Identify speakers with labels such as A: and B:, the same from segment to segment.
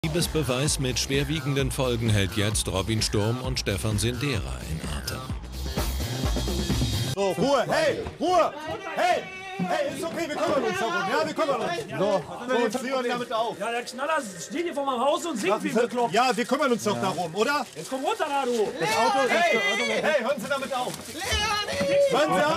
A: Liebesbeweis mit schwerwiegenden Folgen hält jetzt Robin Sturm und Stefan Sindera in Atem.
B: So, Ruhe, hey, Ruhe, hey, hey, ist okay, wir kümmern uns darum, ja, wir kümmern uns. So, jetzt ziehen wir damit auf.
C: Ja, der Knaller steht hier vor meinem Haus und singt wie bekloppt.
B: Ja, wir kümmern uns doch darum, oder?
C: Jetzt komm runter da, du.
B: Das Auto ist... Hey, hören Sie damit auf. Hören Sie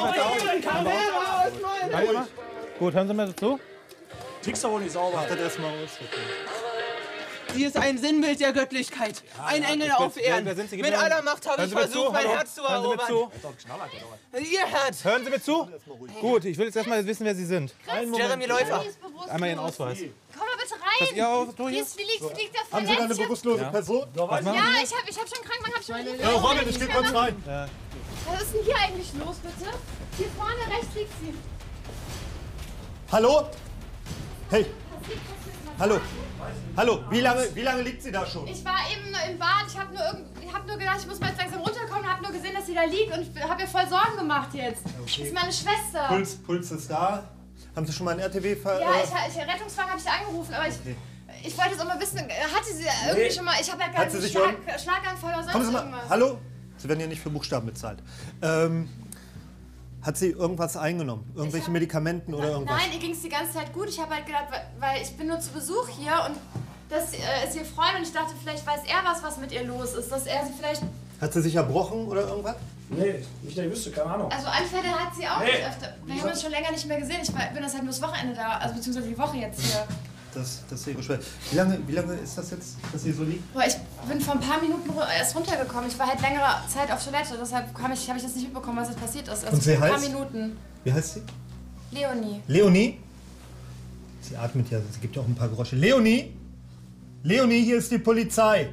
B: auf.
D: Gut, hören Sie mir zu.
C: Tickst doch wohl nicht sauber.
B: Macht das erstmal aus.
E: Sie ist ein Sinnbild der Göttlichkeit. Ein Engel auf Erden. Mit aller Macht habe ich versucht, mein Herz zu erobern. Ihr Herz.
D: Hören Sie mir zu? Gut, ich will jetzt erstmal wissen, wer Sie sind.
E: Jeremy Läufer.
D: Einmal Ihren Ausweis.
F: Komm mal bitte rein.
D: Ihr Auto hier?
F: Liegt da
B: Haben Sie da eine
F: verletzt?
B: bewusstlose Person?
F: Ja, ich hab schon Krankenwagen,
B: Ja, Robin, ich geh kurz rein.
F: Was ist denn hier eigentlich los, bitte? Hier vorne rechts liegt sie.
B: Hallo? Hey. Hallo. Hallo, wie lange liegt sie da schon?
F: Ich war eben im Bad. Ich hab nur gedacht, ich muss mal jetzt langsam runterkommen. Hab nur gesehen, dass sie da liegt und hab mir voll Sorgen gemacht jetzt. Okay. Das ist meine Schwester.
B: Puls ist da. Haben Sie schon mal ein RTW
F: Ja, Rettungswagen habe ich angerufen, aber ich wollte jetzt auch mal wissen, hatte sie irgendwie schon mal, ich habe ja gerade einen Schlaganfall oder sonst
B: Kommen Sie mal,
F: irgendwas.
B: hallo? Sie werden ja nicht für Buchstaben bezahlt. Hat sie irgendwas eingenommen? Irgendwelche Medikamenten oder irgendwas?
F: Nein, ihr ging es die ganze Zeit gut. Ich habe halt gedacht, weil ich bin nur zu Besuch hier und das ist ihr Freund und ich dachte, vielleicht weiß er was mit ihr los ist, dass er sie vielleicht...
B: Hat sie sich erbrochen oder irgendwas?
C: Nee, nicht, dass ich wüsste, keine Ahnung.
F: Also Anfälle hat sie auch nicht öfter. Wir haben uns schon länger nicht mehr gesehen. Ich bin das halt nur das Wochenende da, also beziehungsweise die Woche jetzt hier.
B: Das ist ihre Schwester. Wie lange ist das jetzt, dass sie so liegt?
F: Boah, ich bin vor ein paar Minuten erst runtergekommen. Ich war halt längere Zeit auf Toilette, deshalb habe ich das nicht mitbekommen, was jetzt passiert ist. Also
B: Und sie
F: vor ein paar
B: heißt?
F: Minuten.
B: Wie heißt sie?
F: Leonie.
B: Leonie? Sie atmet ja, sie gibt ja auch ein paar Geräusche. Leonie? Leonie, hier ist die Polizei.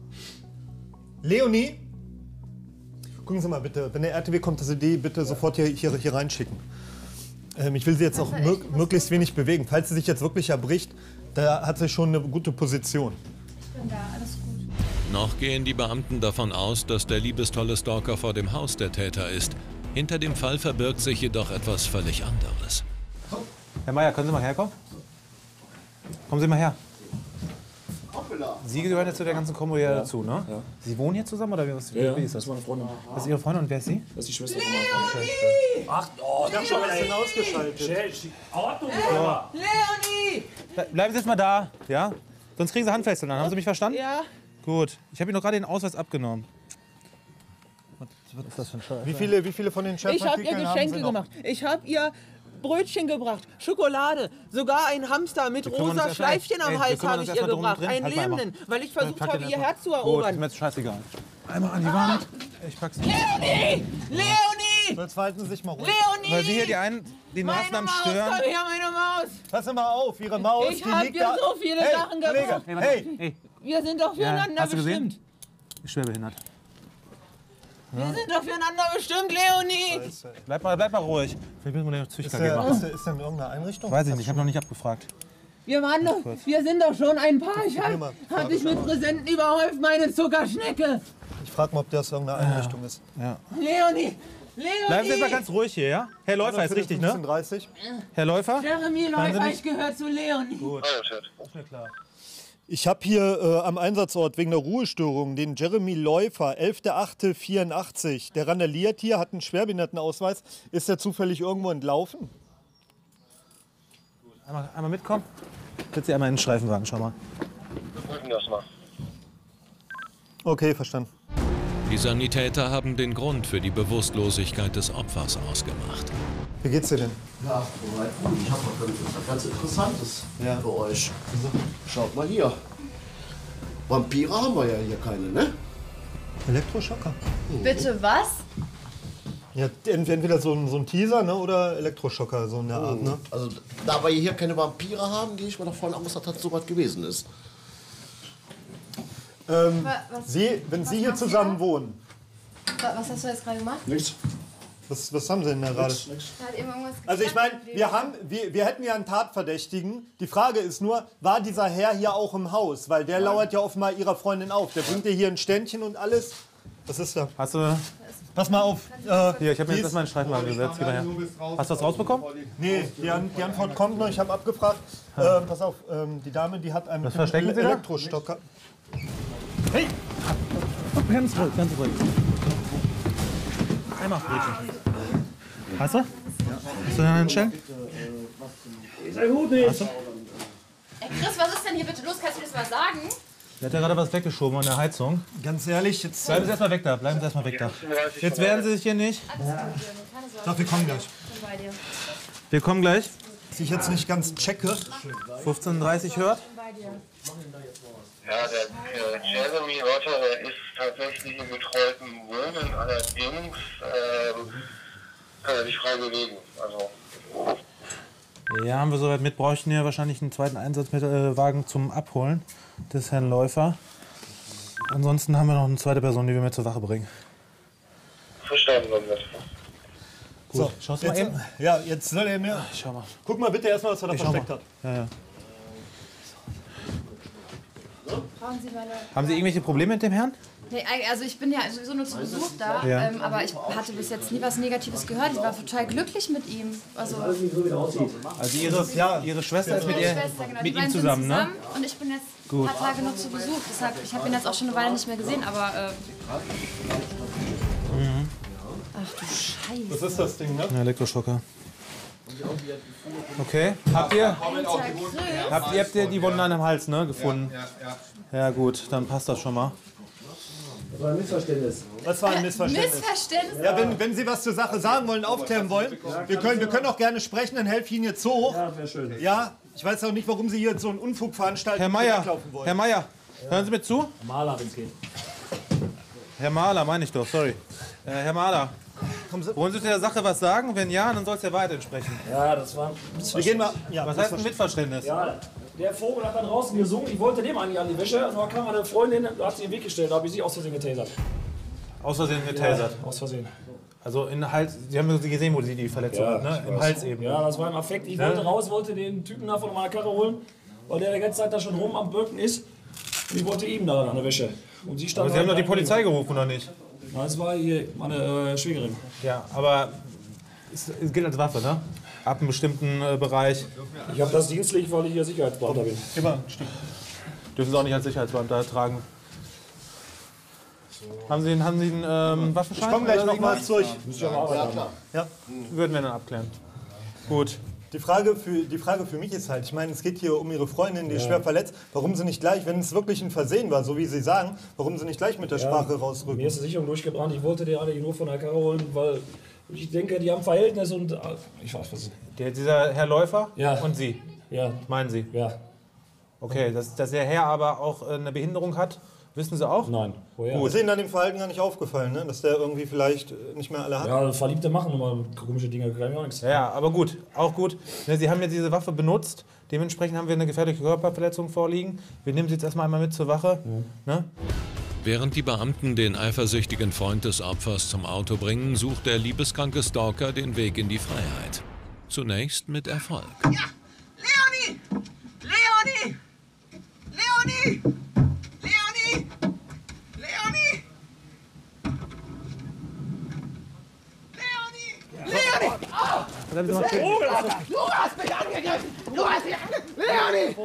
B: Leonie? Gucken Sie mal bitte, wenn der RTW kommt, dass Sie die bitte sofort hier reinschicken. Ich will sie jetzt auch möglichst wenig bewegen. Falls sie sich jetzt wirklich erbricht, da hat sie schon eine gute Position.
F: Ich bin da, alles gut.
A: Noch gehen die Beamten davon aus, dass der liebestolle Stalker vor dem Haus der Täter ist. Hinter dem Fall verbirgt sich jedoch etwas völlig anderes.
D: Herr Meier, können Sie mal herkommen? Kommen Sie mal her. Sie gehören jetzt zu der ganzen Kombo hier dazu, ne? Ja. Sie wohnen hier zusammen oder wie ist das?
C: Das ist meine Freundin.
D: Das ist Ihre Freundin und wer ist sie?
C: Das ist die Schwester von meiner Freundin. Ach, oh,
B: Ich hab schon ein bisschen ausgeschaltet.
C: Ordnung,
E: Leonie!
D: Bleiben Sie jetzt mal da, ja? Sonst kriegen Sie Handfesseln an. Haben Sie mich verstanden?
E: Ja.
D: Gut. Ich habe Ihnen doch gerade den Ausweis abgenommen. Was ist das für ein Scheiß?
B: Wie viele von den
E: Ich habe ihr
B: Chefpartikeln haben Sie
E: Geschenke
B: noch?
E: gemacht. Ich habe ihr Brötchen gebracht, Schokolade, sogar ein Hamster mit
D: kümmern uns
E: rosa
D: erst-
E: Schleifchen am
D: Ey, wir
E: Hals
D: kümmern
E: habe
D: uns
E: ich
D: erst
E: ihr
D: mal drum
E: gebracht.
D: drin.
E: Einen
D: Halt mal
E: Lebenden, weil ich versucht
D: Pack den
E: habe, ihr
D: erst
E: Herz zu
D: mal. Gut,
E: erobern.
D: ist mir jetzt scheißegal. Einmal an die Wand. Ich pack's nicht.
E: Leonie! Leonie!
B: Jetzt verhalten Sie sich mal ruhig.
E: Leonie!
D: Weil Sie hier die
E: meine
D: Maßnahmen
E: Maus,
D: stören.
E: da, hier meine Maus.
B: Passen Sie mal auf, Ihre Maus,
E: Ich
B: die
E: hab
B: liegt
E: dir
B: da.
E: so viele
B: hey,
E: Sachen
B: Kollege,
E: gebracht.
B: hey,
D: Hey,
E: Wir sind doch füreinander
D: hast du gesehen?
E: bestimmt.
D: Ich schwer behindert.
E: Wir sind doch füreinander bestimmt, Leonie.
D: Bleib mal ruhig. Vielleicht müssen wir den Züchter gehen machen.
B: ist der in irgendeiner Einrichtung?
D: Weiß ich nicht, ich habe noch nicht abgefragt.
E: Wir sind doch schon ein Paar. Ich hab dich mit Präsenten überhäuft, meine Zuckerschnecke.
B: Ich frage mal, ob das irgendeine Einrichtung ist.
D: Ja.
E: Leonie!
D: Bleiben Sie jetzt mal
E: Leonie!
D: ganz ruhig hier, ja? Herr Läufer ist richtig, ne?
B: 15:30.
D: Herr Läufer?
E: Jeremy
D: Hören Sie
E: Läufer,
D: mich?
E: ich gehöre zu Leonie.
D: Gut. Ist mir klar.
B: Ich habe hier am Einsatzort wegen der Ruhestörung den Jeremy Läufer, 11.08.84. Der randaliert hier, hat einen Schwerbehindertenausweis. Ist der zufällig irgendwo entlaufen?
D: Einmal mitkommen. Setz Sie einmal in den Streifenwagen, schau mal.
B: Okay, verstanden.
A: Die Sanitäter haben den Grund für die Bewusstlosigkeit des Opfers ausgemacht.
B: Wie geht's dir denn?
G: Ja, soweit gut. Ich habe was ganz Interessantes für euch. Schaut mal hier. Vampire haben wir ja hier keine, ne?
B: Elektroschocker.
F: Bitte was?
B: Ja, entweder so ein Teaser, ne, oder Elektroschocker, so in der Art, ne?
G: Also, da wir hier keine Vampire haben, gehe ich mal davon aus, dass das so was gewesen ist.
B: Wenn
F: was
B: Sie hier
F: machst
B: zusammen
F: du?
B: wohnen,
F: Was hast du jetzt gerade gemacht?
G: Nichts.
B: was haben Sie denn da gerade?
F: Da hat eben irgendwas
B: Also ich meine, wir hätten ja einen Tatverdächtigen. Die Frage ist nur, war dieser Herr hier auch im Haus? Weil der lauert ja offenbar Ihrer Freundin auf. Der bringt ihr hier ein Ständchen und alles. Was ist da?
D: Hast du...
B: Pass mal auf.
D: Hier, ich habe mir jetzt erstmal einen Streifenwagen gesetzt. Geh mal her. Hast du das rausbekommen?
B: Nee, die Antwort kommt noch. Ich habe abgefragt. Pass auf, die Dame, die hat einen
D: verstecken Sie da?
B: Elektrostocker.
D: Hey! Ganz ruhig, ganz ruhig. Einmal Brötchen. Hast du? Ja. Hast du da einen Stellen?
C: Ist ein Hut nicht.
F: Chris, was ist denn hier bitte los? Kannst du das mal sagen?
D: Der hat ja gerade was weggeschoben an der Heizung.
B: Ganz ehrlich, jetzt...
D: Bleiben Sie erstmal weg da, bleiben Sie erstmal weg da. Jetzt wehren Sie sich hier nicht.
B: Doch, wir kommen gleich.
D: Wir kommen gleich.
B: Was ich jetzt nicht ganz checke.
D: 15:30 hört.
H: Ja, der Jeremy Rotter, der ist tatsächlich im betreuten Wohnen, allerdings kann er sich frei bewegen. Also.
D: Ja, haben wir soweit mit. Bräuchten wir wahrscheinlich einen zweiten Einsatzwagen zum Abholen des Herrn Läufer. Ansonsten haben wir noch eine zweite Person, die wir mit zur Wache bringen.
H: Verstanden, damit.
D: Gut,
B: So,
D: schaust du mal
B: jetzt,
D: eben?
B: ja, jetzt soll er mir...
D: Ich schau mal.
B: Guck mal bitte erstmal, was er da
D: Ich schau
B: versteckt
D: mal.
B: hat.
D: Ja, ja.
F: Brauchen Sie meine...
D: Haben Sie irgendwelche Probleme mit dem Herrn?
F: Nee, also ich bin ja sowieso nur zu Besuch da,
D: Ja.
F: aber ich hatte bis jetzt nie was Negatives gehört. Ich war total glücklich mit ihm. Also
D: Also Ihre Schwester ist mit,
F: meine Schwester, genau. Die
D: mit ihm
F: beiden sind
D: zusammen, ne?
F: Und ich bin jetzt ein paar Tage noch zu Besuch. Deshalb, ich habe ihn jetzt auch schon eine Weile nicht mehr gesehen, aber... Ach du Scheiße.
B: Was ist das Ding, ne?
D: Ja, Elektroschocker. Okay, habt ihr die Wunden an dem Hals, ne, gefunden? Ja gut, dann passt das schon mal.
C: Das war ein Missverständnis.
B: Das war ein Missverständnis.
F: Missverständnis?
B: Ja, wenn Sie was zur Sache sagen wollen, aufklären wollen, wir können auch gerne sprechen, dann helfe ich Ihnen jetzt hoch.
C: Ja, wäre schön.
B: Ja, ich weiß auch nicht, warum Sie hier so einen Unfug veranstalten.
D: Herr
B: und
D: Meier,
B: weglaufen wollen.
D: Herr Meier, hören Sie mir zu?
C: Maler, wenn es geht.
D: Herr Mahler, meine ich doch, sorry. Herr Mahler, wollen Sie zu der Sache was sagen? Wenn ja, dann soll es der Wahrheit entsprechen.
C: Ja, das war ein
B: Wir
C: Missverständnis.
B: gehen mal. Ja,
D: Was heißt ein Mitverständnis?
C: Ja, der Vogel hat dann draußen gesungen. Ich wollte dem eigentlich an die Wäsche. Und dann kam meine Freundin, da hat sie den Weg gestellt. Da habe ich sie aus Versehen getasert.
D: Aus Versehen getasert.
C: Aus Versehen.
D: Also in den Hals, Sie haben sie gesehen, wo sie die Verletzung hat, ne? Im Hals eben.
C: Ja, das war im Affekt. Ich wollte raus, wollte den Typen da von meiner Karre holen, weil der ganze Zeit da schon rum am Birken ist. Und ich wollte ihm da an der Wäsche. Und sie stand
D: Aber Sie haben doch die
C: halt
D: Polizei gerufen, oder nicht?
C: Nein, das war hier meine Schwägerin.
D: Ja, aber es gilt als Waffe, ne? Ab einem bestimmten Bereich.
C: Ich habe das dienstlich, weil ich hier Sicherheitsbeamter bin.
B: immer, stimmt.
D: Dürfen Sie auch nicht als Sicherheitsbeamter tragen. Haben Sie einen Waffenschein?
B: Ich komme gleich
D: oder
B: noch mal
D: irgendwas?
B: zu euch.
C: Müsst ihr aber arbeiten.
B: Ja.
D: Würden wir dann abklären. Gut.
B: Die Frage für mich ist halt, ich meine, es geht hier um Ihre Freundin, die ist schwer verletzt. Warum Sie nicht gleich, wenn es wirklich ein Versehen war, so wie Sie sagen, warum Sie nicht gleich mit der Sprache rausrücken?
C: Mir ist die Sicherung durchgebrannt. Ich wollte den eigentlich nur von der Karre holen, weil ich denke, die haben Verhältnis und ich weiß was.
D: Dieser Herr Läufer
C: Ja.
D: und Sie,
C: Ja,
D: meinen Sie?
C: ja,
D: Okay, dass der Herr aber auch eine Behinderung hat, wissen Sie auch?
C: nein. Woher?
B: Ist Ihnen an dem Verhalten gar nicht aufgefallen, ne? Dass der irgendwie vielleicht nicht mehr alle hat?
C: Ja, Verliebte machen immer komische Dinge, kann ich auch nichts.
D: Ja, aber gut, auch gut. Ne, Sie haben jetzt diese Waffe benutzt, dementsprechend haben wir eine gefährliche Körperverletzung vorliegen. Wir nehmen Sie jetzt erstmal einmal mit zur Wache. Ne?
A: Während die Beamten den eifersüchtigen Freund des Opfers zum Auto bringen, sucht der liebeskranke Stalker den Weg in die Freiheit. Zunächst mit Erfolg.
E: Ja! Leonie! Leonie! Leonie! Leonie! Leonie! Leonie! Leonie! Du hast mich angegriffen! Du hast mich angegriffen! Leonie!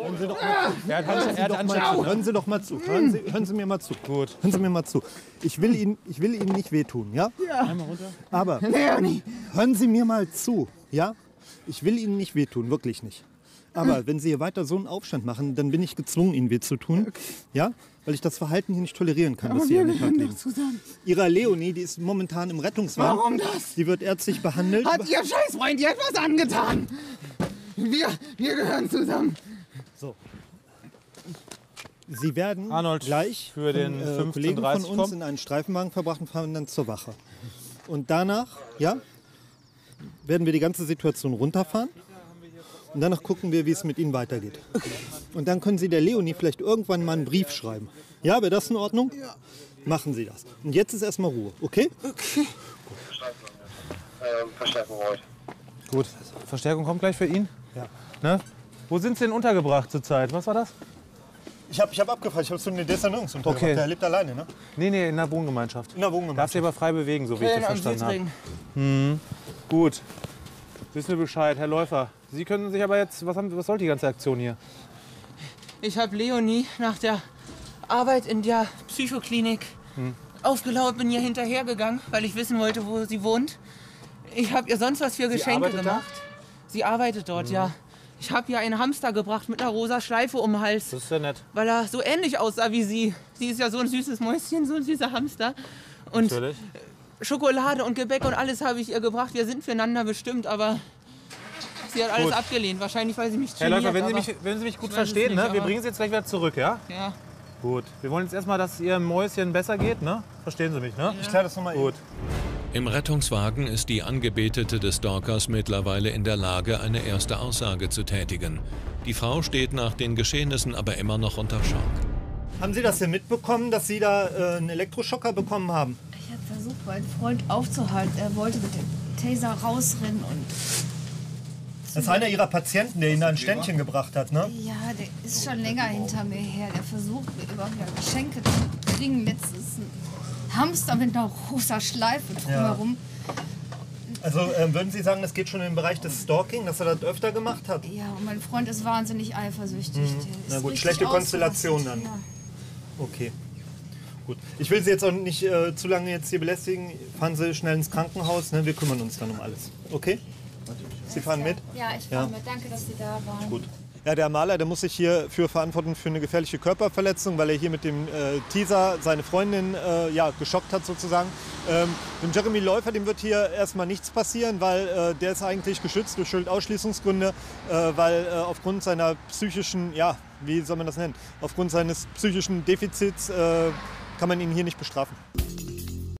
B: Hören Sie doch mal zu. Hören Sie mir mal zu. Gut. Hören Sie mir mal zu. Ich will Ihnen nicht wehtun, ja?
E: Ja.
B: Einmal runter. Aber
E: Leonie!
B: hören Sie mir mal zu, ja? Ich will Ihnen nicht wehtun, wirklich nicht. Aber wenn Sie hier weiter so einen Aufstand machen, dann bin ich gezwungen, Ihnen weh zu tun. Okay. Ja? Weil ich das Verhalten hier nicht tolerieren kann, das Sie an den Tag legen. Ihre Leonie, die ist momentan im Rettungswagen.
E: Warum das?
B: Die wird ärztlich behandelt.
E: Hat Ihr Scheißfreund dir etwas angetan? Wir gehören zusammen.
B: So. Sie werden
D: Arnold,
B: gleich
D: für den
B: von Kollegen von
D: 15:30
B: uns
D: kommen.
B: in einen Streifenwagen verbracht und fahren dann zur Wache. Und danach, ja, werden wir die ganze Situation runterfahren. Und danach gucken wir, wie es mit Ihnen weitergeht. Und dann können Sie der Leonie vielleicht irgendwann mal einen Brief schreiben. Ja, wäre das in Ordnung? Ja. Machen Sie das. Und jetzt ist erstmal Ruhe, okay?
E: Okay.
H: Verstärkung heute.
D: Gut, Verstärkung kommt gleich für ihn.
B: Ja.
D: Ne? Wo sind Sie denn untergebracht zurzeit? Was war das?
B: Ich hab abgefragt, ich habe so eine Dissonanz untergebracht.
D: Okay.
B: Der lebt alleine, ne?
D: Nee, in der Wohngemeinschaft.
B: In der
D: Darf
B: Wohngemeinschaft.
D: sich aber frei bewegen, so wie ich das verstanden habe.
E: Trinken.
D: Gut. Wissen wir Bescheid, Herr Läufer. Sie können sich aber jetzt, was soll die ganze Aktion hier?
E: Ich habe Leonie nach der Arbeit in der Psychoklinik aufgelauert, bin ihr hinterhergegangen, weil ich wissen wollte, wo sie wohnt. Ich habe ihr sonst was für Geschenke gemacht. Sie arbeitet dort, ja. Ich habe ihr einen Hamster gebracht mit einer rosa Schleife um den Hals.
D: Das ist ja nett.
E: Weil er so ähnlich aussah wie sie. Sie ist ja so ein süßes Mäuschen, so ein süßer Hamster. Und
D: Natürlich.
E: Schokolade und Gebäck und alles habe ich ihr gebracht. Wir sind füreinander bestimmt, aber sie hat alles abgelehnt. Wahrscheinlich, weil sie mich
D: Herr
E: geniert,
D: Läufer, wenn Sie mich gut verstehen,
E: nicht,
D: ne? Wir bringen Sie jetzt gleich wieder zurück, ja?
E: Ja.
D: Gut. Wir wollen jetzt erstmal, dass Ihr Mäuschen besser geht, ne? Verstehen Sie mich, ne?
B: Ich kläre das nochmal eben.
D: Gut.
A: Im Rettungswagen ist die Angebetete des Stalkers mittlerweile in der Lage, eine erste Aussage zu tätigen. Die Frau steht nach den Geschehnissen aber immer noch unter Schock.
B: Haben Sie das denn mitbekommen, dass Sie da einen Elektroschocker bekommen haben?
I: Ich habe versucht, meinen Freund aufzuhalten. Er wollte mit dem Taser rausrennen und...
B: Das ist einer Ihrer Patienten, der Ihnen da ein Ständchen gebracht hat, ne?
I: Ja, der ist schon länger hinter mir her. Der versucht, mir immer wieder Geschenke zu kriegen. Letztens ein Hamster mit einer rosa Schleife drumherum.
B: Also würden Sie sagen, das geht schon in den Bereich des Stalking, dass er das öfter gemacht hat?
I: Ja, und mein Freund ist wahnsinnig eifersüchtig. Der ist
B: Na gut,
I: richtig
B: schlechte Konstellation dann.
I: ausgerastet, ja.
B: Okay. Gut. Ich will Sie jetzt auch nicht zu lange jetzt hier belästigen. Fahren Sie schnell ins Krankenhaus, ne? Wir kümmern uns dann um alles. Okay? Sie fahren mit?
F: Ja, ich fahre mit. Danke, dass Sie da waren.
B: Gut. Ja, der Maler, der muss sich hier für verantworten für eine gefährliche Körperverletzung, weil er hier mit dem Teaser seine Freundin geschockt hat sozusagen. Dem Jeremy Läufer, dem wird hier erstmal nichts passieren, weil der ist eigentlich geschützt durch Schuldausschließungsgründe, weil aufgrund seiner psychischen, wie soll man das nennen, aufgrund seines psychischen Defizits kann man ihn hier nicht bestrafen.